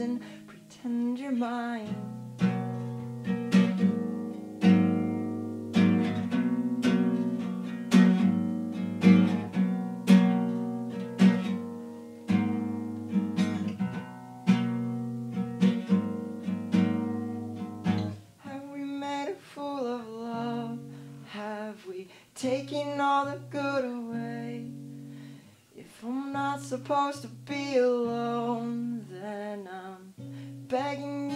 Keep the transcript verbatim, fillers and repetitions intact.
and pretend you're mine. Full of love, have we taken all the good away? If I'm not supposed to be alone, then I'm begging